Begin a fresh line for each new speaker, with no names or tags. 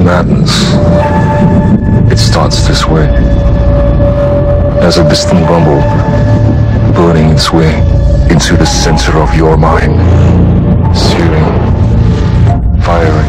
madness. It starts this way, as a distant rumble, burning its way into the center of your mind, searing, firing,